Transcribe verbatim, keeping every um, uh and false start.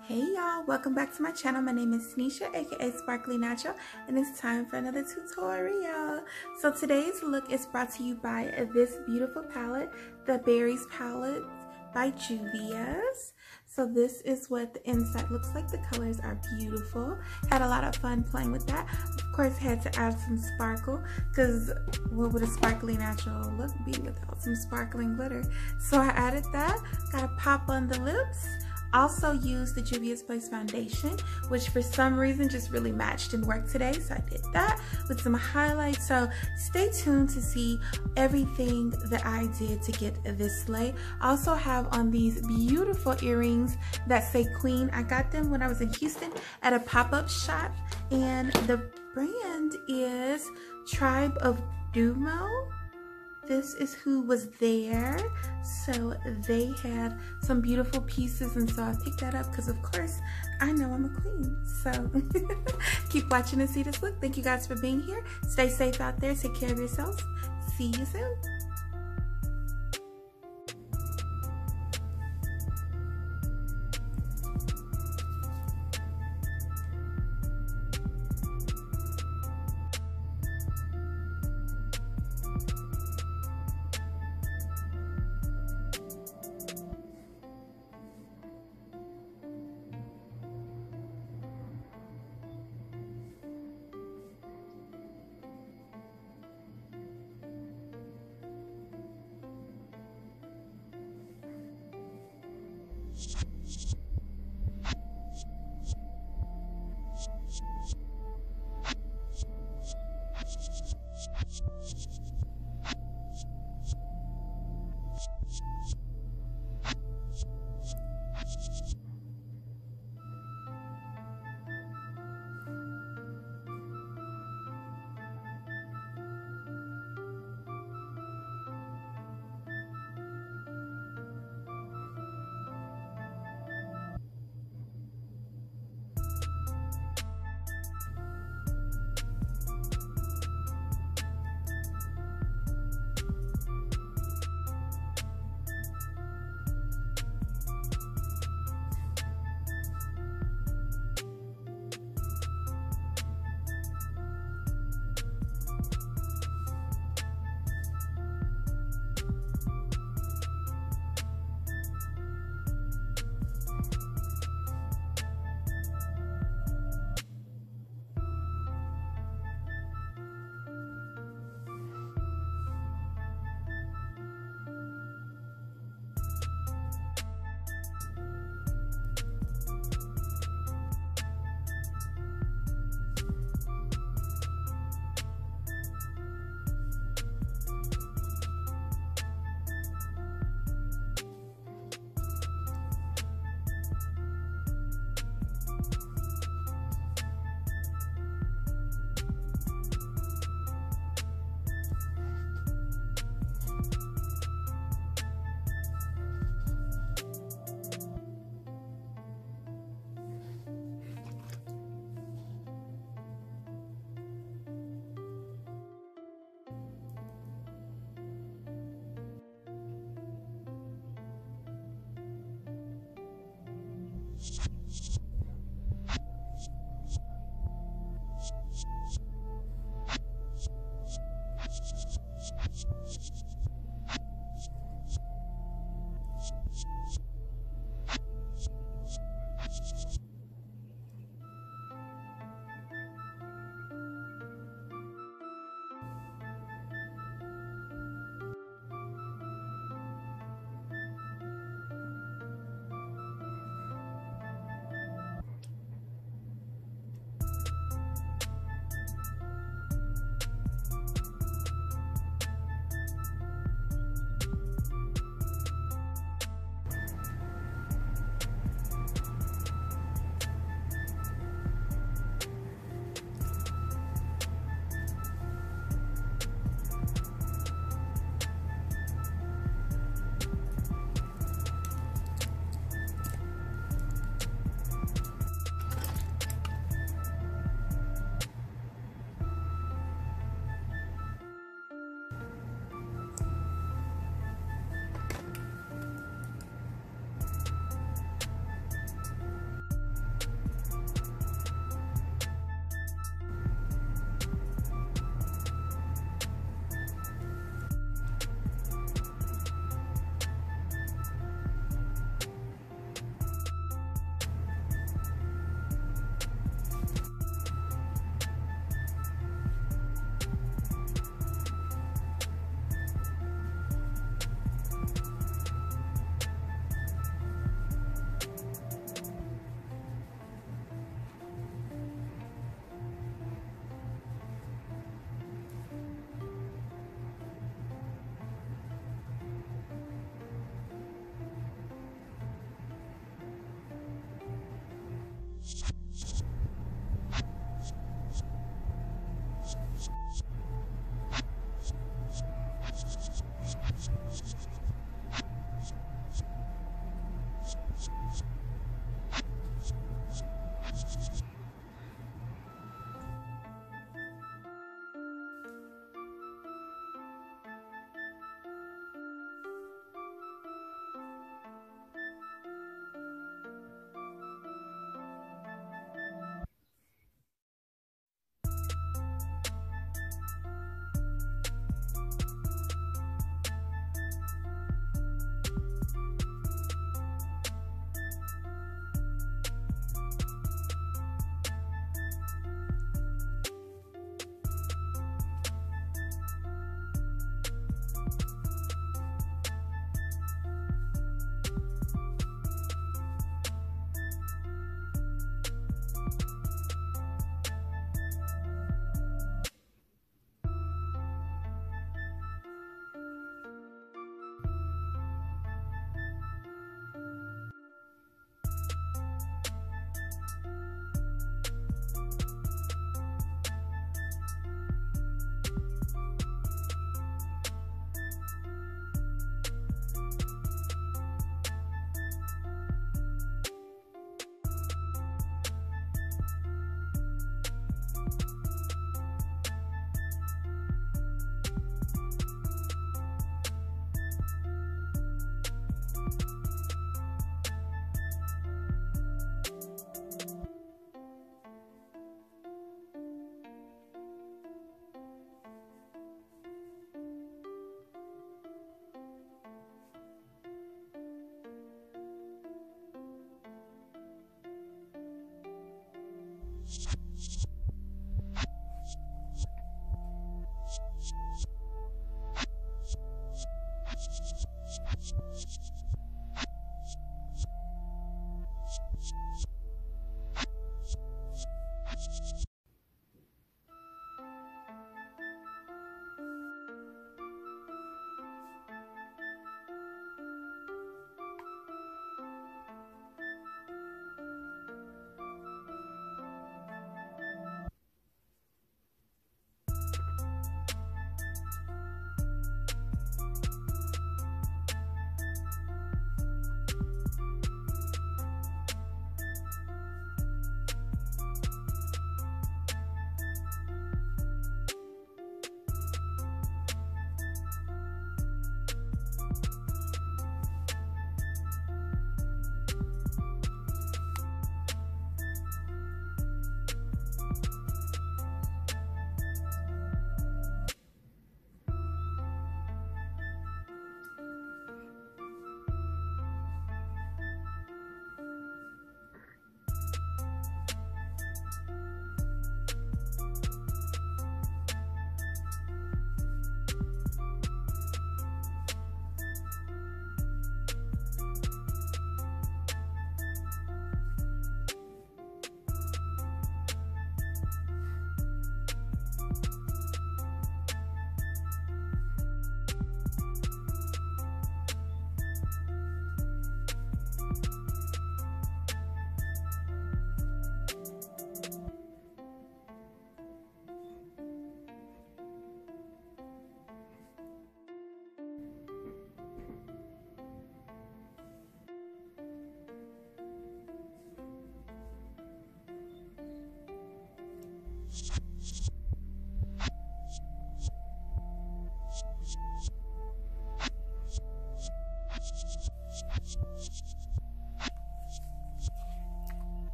Hey y'all, welcome back to my channel. My name is Nisha, aka Sparkly Natural, and it's time for another tutorial. So today's look is brought to you by this beautiful palette, the Berries palette by Juvias. So this is what the inside looks like. The colors are beautiful. Had a lot of fun playing with that. Of course, had to add some sparkle, because what would a sparkly natural look be without some sparkling glitter? So I added that. Got a pop on the lips. Also used the Juvia's Place foundation, which for some reason just really matched and worked today. So I did that with some highlights. So stay tuned to see everything that I did to get this slay. I also have on these beautiful earrings that say Queen. I got them when I was in Houston at a pop-up shop, and the brand is Tribe of Dumo. This is who was there. So they had some beautiful pieces, and so I picked that up because of course I know I'm a queen. So keep watching and see this look. Thank you guys for being here. Stay safe out there. Take care of yourselves. See you soon.